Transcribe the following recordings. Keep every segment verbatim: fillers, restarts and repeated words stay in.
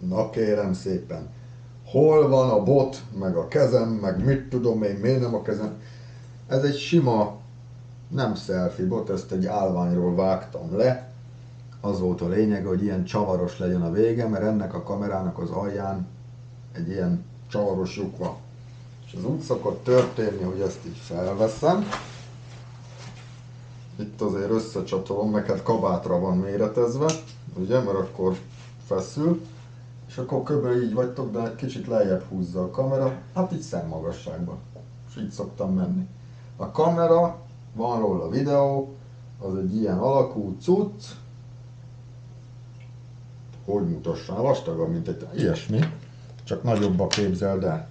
Na kérem szépen, hol van a bot, meg a kezem, meg mit tudom én, miért nem a kezem? Ez egy sima, nem selfie bot, ezt egy állványról vágtam le. Az volt a lényeg, hogy ilyen csavaros legyen a vége, mert ennek a kamerának az alján egy ilyen csavaros lyuk van. És az úgy szokott történni, hogy ezt így felveszem. Itt azért összecsatolom, meg hát kabátra van méretezve, ugye, mert akkor feszül. És akkor kb. Így vagytok, de egy kicsit lejjebb húzza a kamera, hát így szemmagasságban. És így szoktam menni. A kamera, van róla videó, az egy ilyen alakú cucc. Hogy mutassam? Vastagabb, mint egy ilyesmi, csak nagyobbba képzeld el.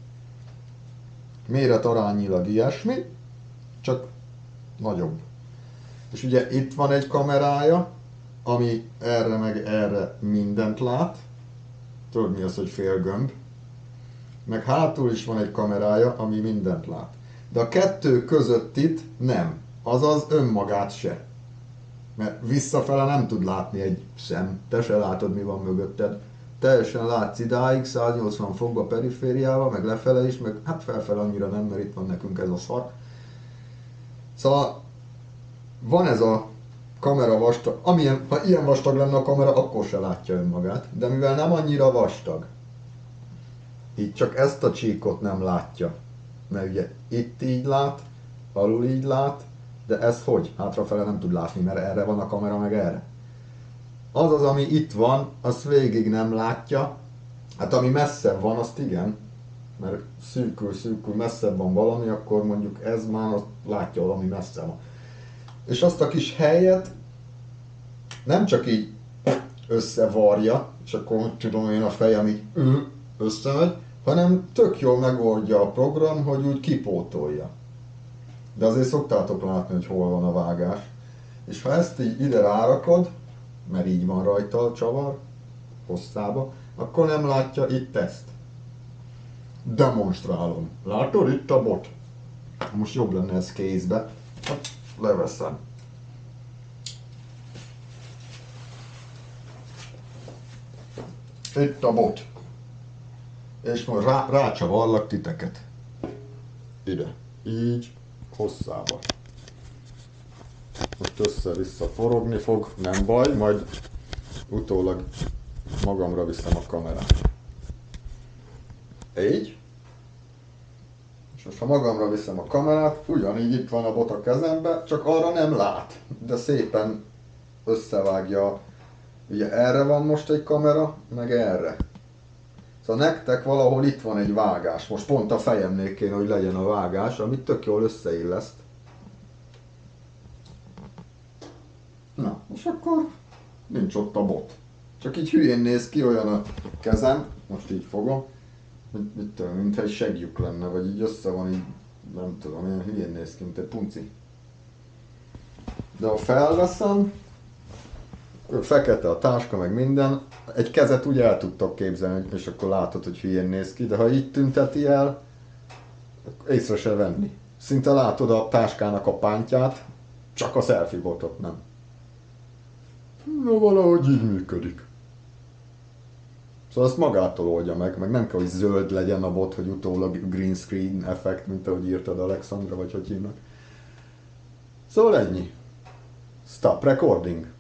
Méret arányilag ilyesmi, csak nagyobb. És ugye itt van egy kamerája, ami erre meg erre mindent lát. Tudod mi az, hogy fél gömb? Meg hátul is van egy kamerája, ami mindent lát. De a kettő között itt nem. Azaz önmagát se. Mert visszafele nem tud látni egy szem. Te se látod, mi van mögötted. Teljesen látsz idáig, száznyolcvan fokba perifériával, meg lefele is, meg hát felfele annyira nem, mert itt van nekünk ez a szar. Szóval van ez a kamera vastag, amilyen, ha ilyen vastag lenne a kamera, akkor se látja önmagát. De mivel nem annyira vastag, így csak ezt a csíkot nem látja. Mert ugye itt így lát, alul így lát, de ez hogy? Hátrafele nem tud látni, mert erre van a kamera, meg erre. Az az, ami itt van, azt végig nem látja. Hát ami messzebb van, azt igen. Mert szűkül, szűkül, messzebb van valami, akkor mondjuk ez már azt látja, valami messze van. És azt a kis helyet nem csak így összevarja, és akkor hogy tudom én a fejem így összemegy, hanem tök jól megoldja a program, hogy úgy kipótolja. De azért szoktátok látni, hogy hol van a vágás. És ha ezt így ide rárakod, mert így van rajta a csavar, hosszába, akkor nem látja itt ezt. Demonstrálom. Látod itt a bot? Most jobb lenne ez kézbe. Hát leveszem. Itt a bot. És most rá, rácsavarlak titeket. Ide. Így. Hosszába. Most össze-vissza forogni fog, nem baj, majd utólag magamra viszem a kamerát. Így. És most ha magamra viszem a kamerát, ugyanígy itt van a bot a kezembe, csak arra nem lát, de szépen összevágja. Ugye erre van most egy kamera, meg erre. Szóval nektek valahol itt van egy vágás, most pont a fejemnél kéne, hogy legyen a vágás, amit tök jól összeilleszt. Na, és akkor nincs ott a bot. Csak így hülyén néz ki, olyan a kezem, most így fogom, mint, mit tudom, mintha egy seglyük lenne, vagy így össze van, így, nem tudom, ilyen hülyén néz ki, mint egy punci. De ha felveszem, akkor fekete a táska, meg minden, egy kezet úgy el tudtok képzelni, és akkor látod, hogy hülyén néz ki, de ha így tünteti el, akkor észre se venni. Szinte látod a táskának a pántját, csak a selfie botot nem. No, valahogy így működik. Szóval azt magától oldja meg, meg nem kell, hogy zöld legyen a bot, hogy utólag green screen effekt, mint ahogy írtad Alexandra, vagy hogy hívnak. Szóval ennyi. Stop recording.